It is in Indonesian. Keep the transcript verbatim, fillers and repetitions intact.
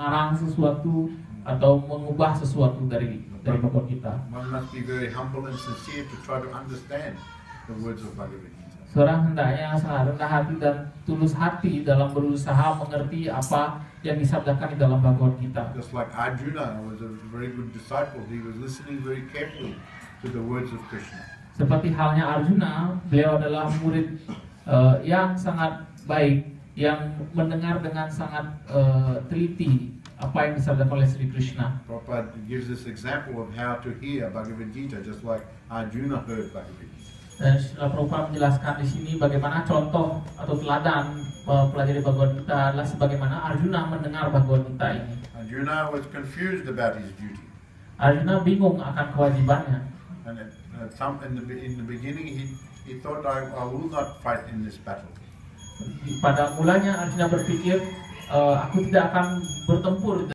mengarang sesuatu atau mengubah sesuatu dari dari Bhagavad Gita. One must be very humble and sincere to try to understand the words of Bhagavad Gita. Seorang hendaknya sangat rendah hati dan tulus hati dalam berusaha mengerti apa yang disabdakan di dalam Bhagavad Gita. Just like Arjuna was a very good disciple, he was listening very carefully to the words of Krishna. Seperti halnya Arjuna, beliau adalah murid uh, yang sangat baik, yang mendengar dengan sangat uh, teliti apa yang disabdakan oleh Sri Krishna. Prabhupada gives this example of how to hear Bhagavad Gita, just like Arjuna heard Bhagavad Gita. Dan Srila Prabhupada menjelaskan di sini bagaimana contoh atau teladan mempelajari Bhagavad Gita adalah sebagaimana Arjuna mendengar Bhagavad Gita ini. Arjuna was confused about his duty. Arjuna bingung akan kewajibannya. And at, at some, in, the, in the beginning he, he thought, I, I will not fight in this battle. Pada mulanya Arjuna berpikir, e, aku tidak akan bertempur